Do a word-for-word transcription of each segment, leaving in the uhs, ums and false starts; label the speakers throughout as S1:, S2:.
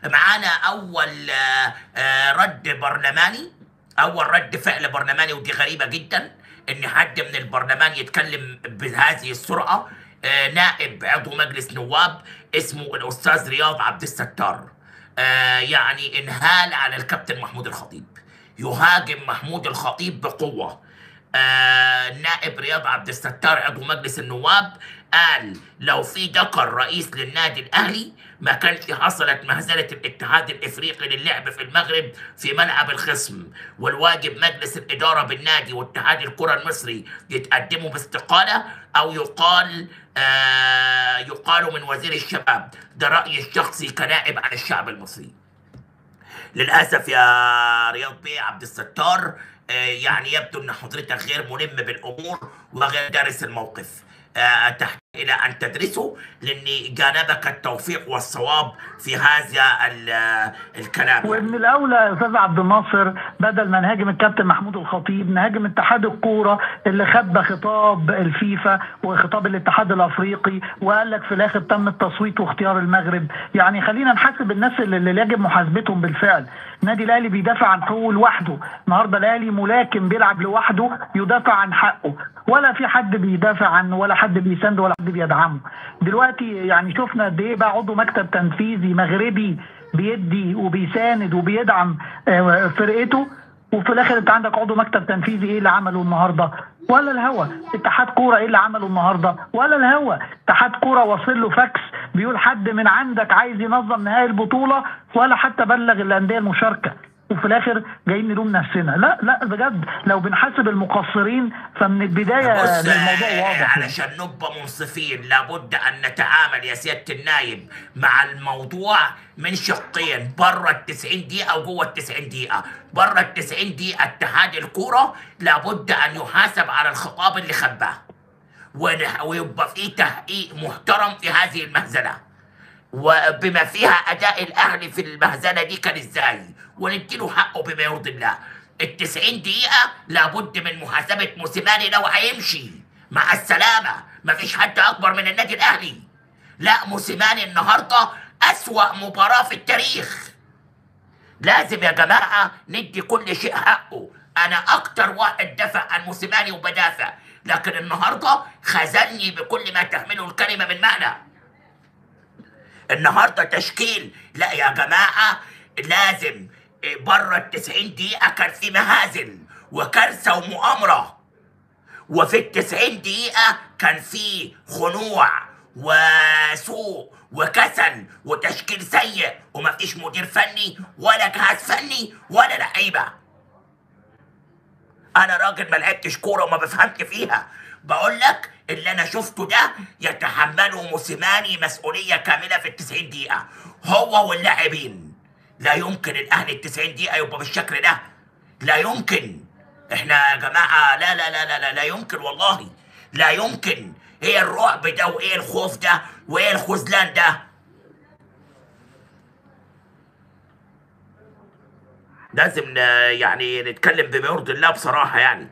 S1: معانا اول آه، آه، رد برلماني، اول رد فعل برلماني، ودي غريبه جدا ان حد من البرلمان يتكلم بهذه السرعه. آه، نائب عضو مجلس نواب اسمه الاستاذ رياض عبد الستار، آه، يعني انهال على الكابتن محمود الخطيب، يهاجم محمود الخطيب بقوه. آه، النائب رياض عبد الستار عضو مجلس النواب قال لو في ذكر رئيس للنادي الاهلي ما كانش حصلت مهزله الاتحاد الافريقي للعب في المغرب في ملعب الخصم، والواجب مجلس الاداره بالنادي واتحاد الكره المصري يتقدموا باستقاله او يقال آه يقال من وزير الشباب. ده رايي الشخصي كنائب عن الشعب المصري. للاسف يا رياض بيه عبد الستار، آه، يعني يبدو ان حضرتك غير ملم بالامور وغير دارس الموقف. آه، تحتاج الى ان تدرسه، لان جانبك التوفيق والصواب في هذا ال- الكلام
S2: ومن
S1: يعني.
S2: الاولى يا استاذ عبد الناصر، بدل ما نهاجم الكابتن محمود الخطيب نهاجم اتحاد الكوره اللي خبى خطاب الفيفا وخطاب الاتحاد الافريقي وقال لك في الاخر تم التصويت واختيار المغرب. يعني خلينا نحاسب الناس اللي اللي يجب محاسبتهم بالفعل. النادي الاهلي بيدافع عن حقوقه لوحده، النهارده الاهلي ملاكم بيلعب لوحده يدافع عن حقه، ولا في حد بيدافع عنه ولا حد بيسنده ولا حد بيدعمه. دلوقتي يعني شفنا قد ايه بقى عضو مكتب تنفيذي مغربي بيدي وبيساند وبيدعم آه، فرقته، وفي الاخر انت عندك عضو مكتب تنفيذي ايه اللي عمله النهارده؟ ولا الهوا. اتحاد كوره ايه اللي عمله النهارده؟ ولا الهوا. اتحاد كوره واصل له فاكس بيقول حد من عندك عايز ينظم نهائي البطوله، ولا حتى بلغ الانديه المشاركه. وفي الاخر جايين نلوم نفسنا. لا لا بجد، لو بنحاسب المقصرين فمن البدايه
S1: بص،
S2: الموضوع
S1: آه،
S2: واضح يعني.
S1: علشان نبقى منصفين لابد ان نتعامل يا سياده النايب مع الموضوع من شقين، بره ال تسعين دقيقه وجوه ال تسعين دقيقه. بره ال تسعين دقيقه اتحاد الكوره لابد ان يحاسب على الخطاب اللي خباه، ون- ويبقى في تحقيق محترم في هذه المهزله، وبما فيها اداء الاهلي في المهزله دي كان ازاي، ونديله حقه بما يرضي الله. ال تسعين دقيقه لابد من محاسبه موسيماني لو هيمشي. مع السلامه، مفيش حد اكبر من النادي الاهلي. لا، موسيماني النهارده اسوأ مباراه في التاريخ. لازم يا جماعه ندي كل شيء حقه. انا اكتر واحد دافع عن موسيماني وبدافع، لكن النهارده خذلني بكل ما تحمله الكلمه من معنى. النهارده تشكيل، لا يا جماعه، لازم بره ال تسعين دقيقه كان في مهازل وكارثه ومؤامره، وفي ال تسعين دقيقه كان في خنوع وسوء وكسل وتشكيل سيء، ومفيش مدير فني ولا جهاز فني ولا لعيبه. انا راجل ما لعبتش كوره وما بفهمش فيها، بقول لك اللي انا شفته ده يتحمله موسيماني مسؤوليه كامله في ال تسعين دقيقه، هو واللاعبين. لا يمكن الاهلي ال تسعين دقيقه يبقى بالشكل ده، لا يمكن. احنا يا جماعه لا لا لا لا لا, لا يمكن، والله لا يمكن. ايه الرعب ده وايه الخوف ده وايه الخذلان ده؟ لازم ن- يعني نتكلم بما يرضي الله بصراحه يعني.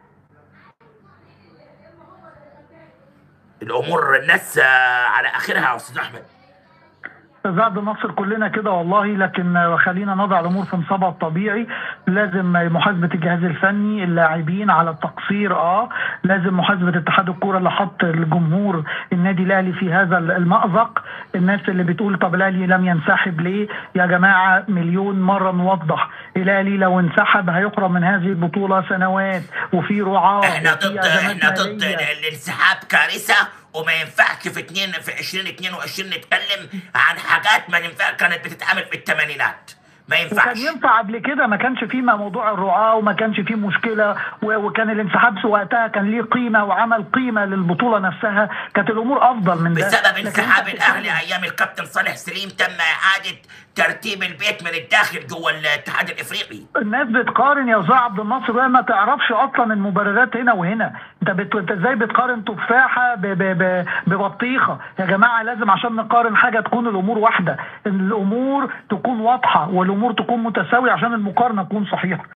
S1: الامور الناس آه، على اخرها يا استاذ احمد.
S2: استاذ عبد الناصر كلنا كده والله، لكن خلينا نضع الامور في نصابها الطبيعي. لازم محاسبه الجهاز الفني، اللاعبين على التقصير، اه لازم محاسبه اتحاد الكوره اللي حط الجمهور النادي الاهلي في هذا المأزق. الناس اللي بتقول طب الاهلي لم ينسحب ليه؟ يا جماعه مليون مره نوضح، الاهلي لو انسحب هيقرب من هذه البطوله سنوات، وفي رعاه
S1: احنا
S2: وفي
S1: ضد
S2: ازمات
S1: احنا ضد
S2: ماليه.
S1: ال- الانسحاب، كارثه، وما ينفعش في اتنين في ألفين واتنين وعشرين نتكلم عن حاجات ما ينفع كانت بتتعمل في الثمانينات. ما
S2: وكان
S1: ينفعش.
S2: ينفع قبل كده، ما كانش فيه موضوع الرعاة وما كانش فيه مشكلة، و- وكان الانسحاب وقتها كان ليه قيمة وعمل قيمة للبطولة نفسها، كانت الأمور أفضل من ده.
S1: بسبب
S2: لكن
S1: انسحاب
S2: أنت
S1: الاهلي
S2: بتتكلم-
S1: ايام الكابتن صالح سليم تم اعاده ترتيب البيت من الداخل جوه الاتحاد الافريقي.
S2: الناس بتقارن يا أستاذ عبد الناصر وهي ما تعرفش أصلا المبررات هنا وهنا. أنت بت... أنت إزاي بتقارن تفاحة ب... ب... ب... ببطيخة؟ يا جماعة لازم عشان نقارن حاجة تكون الأمور واحدة، الأمور تكون واضحة والأمور تكون متساوية عشان المقارنة تكون صحيحة.